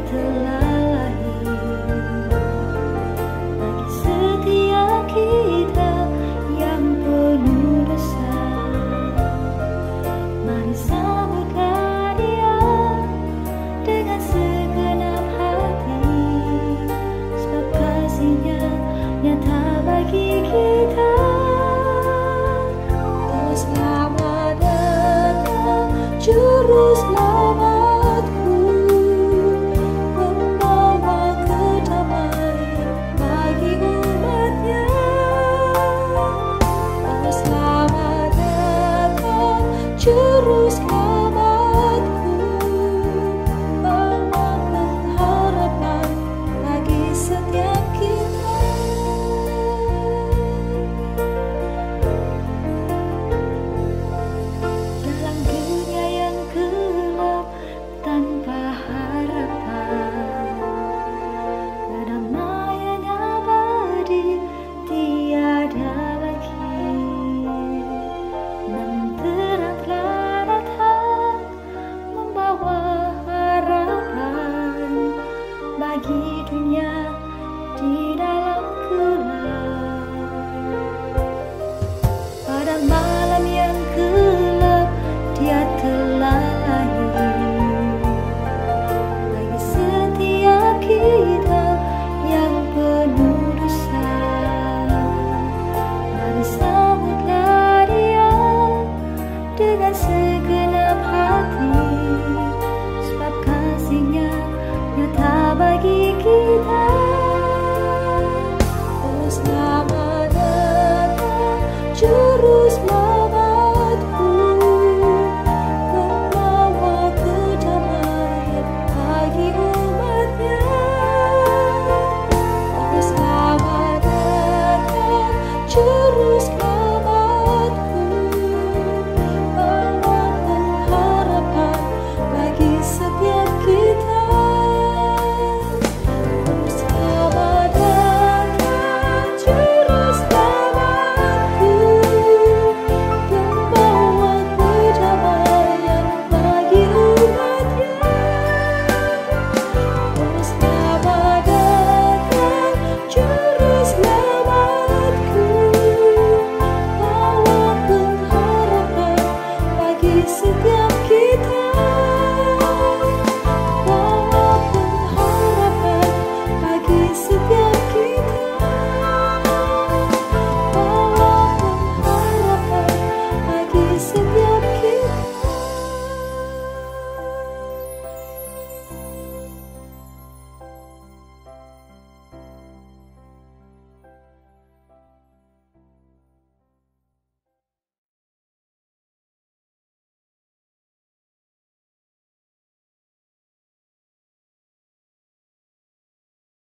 telah lahir bagi setiap kita yang penuh dosa. Mari sambutlah Dia dengan segenap hati, sebab kasih-Nya nyata bagi kita. Oh, selamat datang Juru Selamatku, membawa kedamaian bagi umat-Nya. Oh, selamat datang Juru Selamatku, bawa pengharapan bagi setiap kita. Dalam dunia yang gelap tanpa harapan, kedamaian abadi tiada lagi. Namun terang telah datang membawa harapan bagi dunia di dalam gelap.